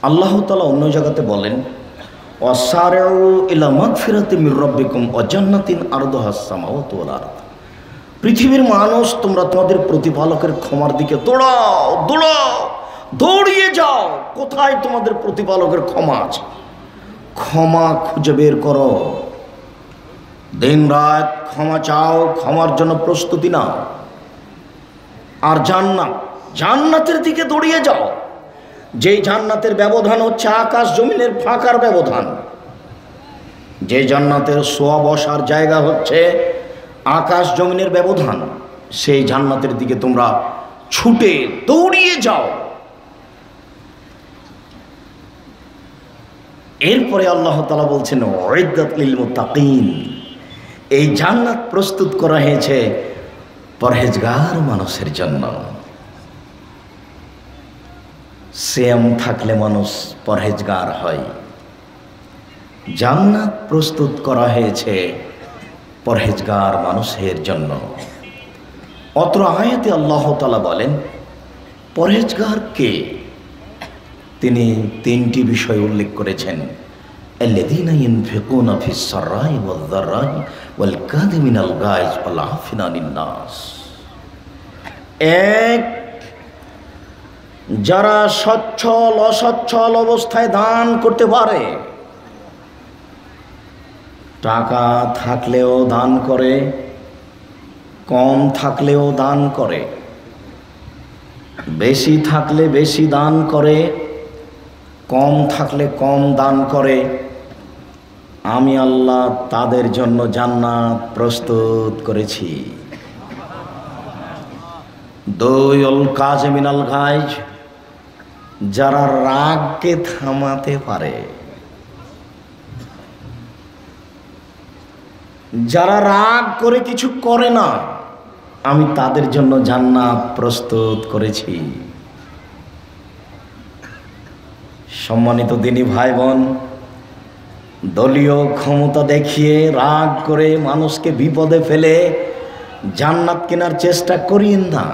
আল্লাহ তাআলা অন্য জায়গাতে বলেন, ওয়াসারিউ ইলা মাগফিরাতিম মির রাব্বিকুম ওয়া জান্নাতিন আরদুহাস সামাওয়াতু ওয়াল আরদ। পৃথিবীর মানুষ, তোমরা তোমাদের প্রতিপালকের ক্ষমার দিকে দৌড়াও, দৌড়াও, দৌড়িয়ে যাও। কোথায় তোমাদের প্রতিপালকের ক্ষমা আছে? ক্ষমা খুঁজে বের করো, দিন রাত ক্ষমা চাও, ক্ষমার জন্য প্রস্তুতি নাও। আর জান্নাতের দিকে দৌড়িয়ে যাও, যেই জান্নাতের ব্যবধান হচ্ছে আকাশ জমিনের ফাঁকার ব্যবধান। যে জান্নাতের শোয়া বসার জায়গা হচ্ছে আকাশ জমিনের ব্যবধান, সেই জান্নাতের দিকে তোমরা ছুটে দৌড়িয়ে যাও। এরপরে আল্লাহ তাআলা বলছেন, উইদ্দাত লিল মুত্তাকিন, এই জান্নাত প্রস্তুত করা হয়েছে পরহেজগার মানুষের জন্য। সিয়াম থাকলে মানুষ পরহেজগার হয়। জান্নাত প্রস্তুত করা হয়েছে পরহেজগার মানুষের জন্য। অত্র আয়াতে আল্লাহ তাআলা বলেন, পরহেজগার কে? তিনি তিনটি বিষয় উল্লেখ করেছেন। আল্লাযীনা ইউনফিকুনা ফিস সাররাই ওয়ায যাররাই ওয়াল কাযিমিনাল গায়জ ওয়াল আফিনা আনিন নাস। এক, যারা সচ্ছল অসচ্ছল অবস্থায় দান করতে পারে, টাকা থাকলেও দান করে, কম থাকলেও দান করে, বেশি থাকলে বেশি দান করে, কম থাকলে কম দান করে। আমি আল্লাহ তাদের জন্য জান্নাত প্রস্তুত করেছি। দুই, আল কাযিমিনাল গায়জ, যারা রাগকে থামাতে পারে, যারা রাগ করে কিছু করে না, আমি তাদের জন্য জান্নাত প্রস্তুত করেছি। সম্মানিত দিনী ভাই বোন, দলীয় ক্ষমতা দেখিয়ে রাগ করে মানুষকে বিপদে ফেলে জান্নাত কেনার চেষ্টা করিয়েন না,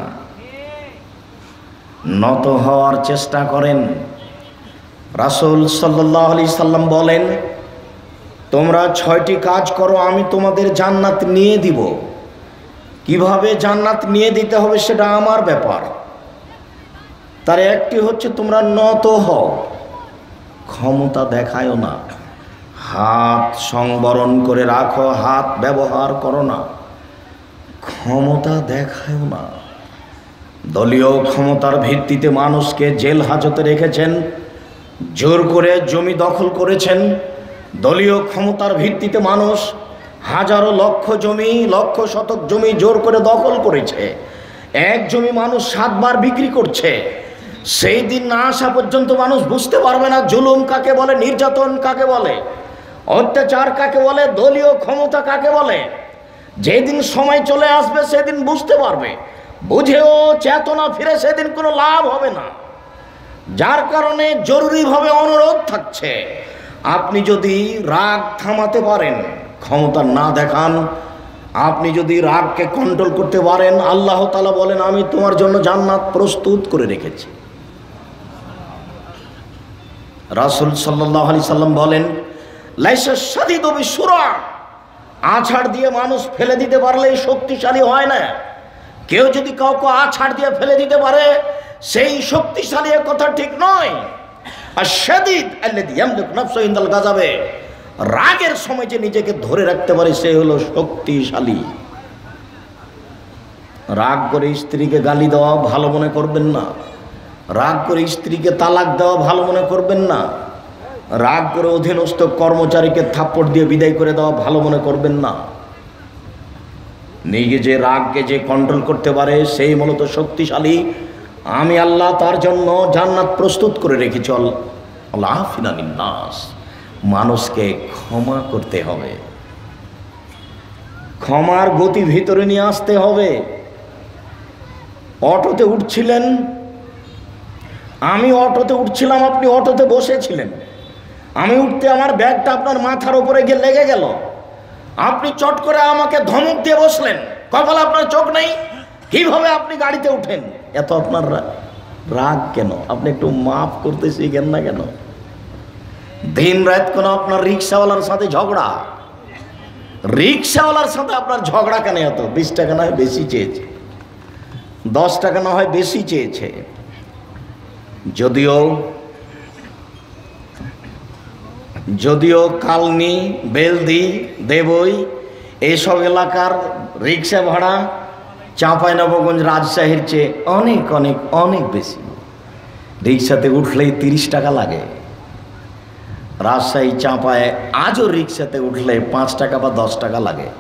নত হওয়ার চেষ্টা করেন। রাসূল সাল্লাল্লাহু আলাইহি সাল্লাম বলেন, তোমরা 6টি কাজ করো, আমি তোমাদের জান্নাত নিয়ে দিব। কিভাবে জান্নাত নিয়ে দিতে হবে সেটা আমার ব্যাপার। তার একটি হচ্ছে, তোমরা নত হও, ক্ষমতা দেখায়ও না, হাত সংবরণ করে রাখো, হাত ব্যবহার করো না, ক্ষমতা দেখায়ও না। দলীয় ক্ষমতার ভিত্তিতে মানুষকে জেল হাজতে রেখেছেন, জোর করে জমি দখল করেছেন। দলীয় ক্ষমতার ভিত্তিতে মানুষ হাজারো লক্ষ জমি, লক্ষ শতক জমি জোর করে দখল করেছে। এক জমি মানুষ 7 বার বিক্রি করছে। সেই দিন না আসা পর্যন্ত মানুষ বুঝতে পারবে না জুলুম কাকে বলে, নির্যাতন কাকে বলে, অত্যাচার কাকে বলে, দলীয় ক্ষমতা কাকে বলে। যেদিন সময় চলে আসবে সেদিন বুঝতে পারবে। বুঝেও চেতনা ফিরে সেদিন কোনো লাভ হবে না। যার কারণে জরুরিভাবে অনুরোধ থাকছে, আপনি যদি রাগ থামাতে পারেন, ক্ষমতা না দেখান, আপনি যদি রাগকে কন্ট্রোল করতে পারেন, আল্লাহ তাআলা বলেন, আমি তোমার জন্য জান্নাত প্রস্তুত করে রেখেছি। রাসূল সাল্লাল্লাহু আলাইহি সাল্লাম বলেন, লাইসা শাদীদু বিশুরা, আছাড় দিয়ে মানুষ ফেলে দিতে পারলেই শক্তিশালী হয় না। কেউ যদি কাউকে আছাড় দিয়ে ফেলে দিতে পারে, সেই শক্তিশালী কথা ঠিক নয়। আর শাদীদ আল্লাযী ইয়ামলিকু নাফসাহু ইনদাল গাযাবে, রাগের সময় যে নিজেকে ধরে রাখতে পারে সে হলো শক্তিশালী। রাগ করে স্ত্রীকে গালি দেওয়া ভালো মনে করবেন না, রাগ করে স্ত্রীকে তালাক দেওয়া ভালো মনে করবেন না, রাগ করে অধীনস্থ কর্মচারীকে থাপ্পড় দিয়ে বিদায় করে দেওয়া ভালো মনে করবেন না। নিজে যে রাগকে যে কন্ট্রোল করতে পারে সেই মূলত শক্তিশালী। আমি আল্লাহ তার জন্য জান্নাত প্রস্তুত করে রেখেছি। আল্লাহ আফিনা আনিন নাস, মানুষকে ক্ষমা করতে হবে, ক্ষমার গতি ভিতরে নিয়ে আসতে হবে। অটোতে উঠছিলেন, আমি অটোতে উঠছিলাম, আপনি অটোতে বসেছিলেন, আমি উঠতে আমার ব্যাগটা আপনার মাথার উপরে গিয়ে লেগে গেল, আপনি চট করে আমাকে ধমক দিয়ে বসলেন, কপালে আপনার চোখ নেই, কিভাবে আপনি গাড়িতে উঠেন? এত আপনার রাগ কেন? আপনি একটু মাফ করতে শিখেন না কেন? দিন রাত কোন আপনার রিক্সাওয়ালার সাথে ঝগড়া, রিক্সাওয়ালার সাথে আপনার ঝগড়া কেন? এত 20 টাকা না হয় বেশি চেয়েছে, 10 টাকা না হয় বেশি চেয়েছে। যদিও কালনি, বেলদি, দেবই এইসব এলাকার রিক্সা ভাড়া চাঁপাইনবাবগঞ্জ, রাজশাহীর চেয়ে অনেক অনেক অনেক বেশি। রিক্সাতে উঠলেই 30 টাকা লাগে। রাজশাহী, চাঁপায় আজও রিক্সাতে উঠলে 5 টাকা বা 10 টাকা লাগে।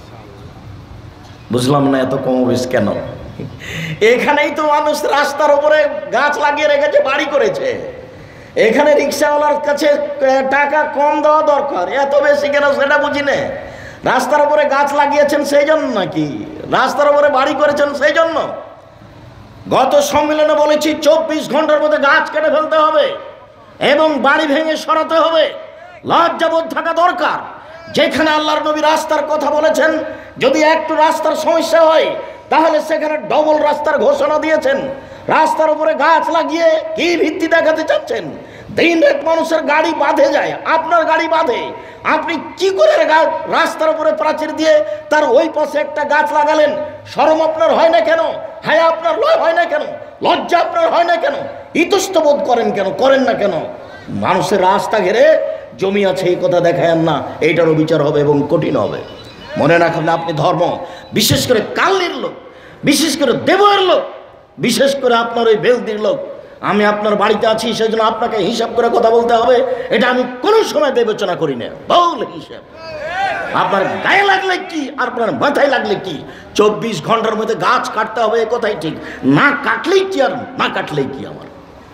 বুঝলাম না এত কমবেশ কেন? এখানেই তো মানুষ রাস্তার উপরে গাছ লাগিয়ে রেখেছে, বাড়ি করেছে। এখানে রিক্সাওয়ালার কাছে টাকা কম দেওয়া দরকার, এত বেশি কেন সেটা বুঝি না। রাস্তার উপরে গাছ লাগিয়েছেন সেই জন্য নাকি রাস্তার উপরে বাড়ি করেছেন সেই জন্য? গত সম্মেলনে বলেছি 24 ঘন্টার মধ্যে গাছ কেটে ফেলতে হবে এবং বাড়ি ভেঙে সরাতে হবে। লজ্জাবোধ থাকা দরকার। যেখানে আল্লাহর নবী রাস্তার কথা বলেছেন, যদি একটু রাস্তার সমস্যা হয় তাহলে সেখানে ডবল রাস্তার ঘোষণা দিয়েছেন। রাস্তার উপরে গাছ লাগিয়ে কি ভিত্তি দেখাতে চাচ্ছেন? দিন রাত মানুষের গাড়ি বাঁধে যায়, আপনার গাড়ি বাঁধে। আপনি কি করে রাস্তার উপরে প্রাচীর দিয়ে তার ওই পাশে একটা গাছ লাগালেন? শরম আপনার হয় না কেন? হায়া আপনার হয় না কেন? লজ্জা আপনার হয় না কেন? ইতস্তবোধ করেন কেন? করেন না কেন? মানুষের রাস্তা ঘেরে জমি আছে এই কথা দেখায়েন না, এইটারও বিচার হবে এবং কঠিন হবে। মনে রাখবেন, আপনি ধর্ম, বিশেষ করে কাল্লির লোক, বিশেষ করে দেবয়ের লোক, বিশেষ করে আপনার ওই বেলদির লোক, আমি আপনার বাড়িতে আছি সেই জন্য আপনাকে হিসাব করে কথা বলতে হবে, এটা আমি কোনো সময় বিবেচনা করি না। ভুল হিসাব। আপনার গায়ে লাগলে কি আর আপনার মাথায় লাগলে কি? 24 ঘন্টার মধ্যে গাছ কাটতে হবে এ কথাই ঠিক। না কাটলেই কি আর না কাটলেই কি? আমার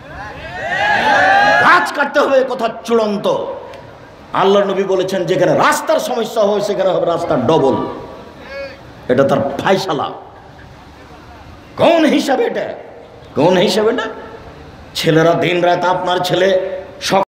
গাছ কাটতে হবে এ কথা চূড়ান্ত। আল্লাহর নবী বলেছেন যেখানে রাস্তার সমস্যা হয় সেখানে হবে রাস্তার ডবল। এটা তার ফায়সালা। কোন হিসাবে এটা? কোন হিসাবে এটা? ছেলেরা দিন রাত, আপনার ছেলে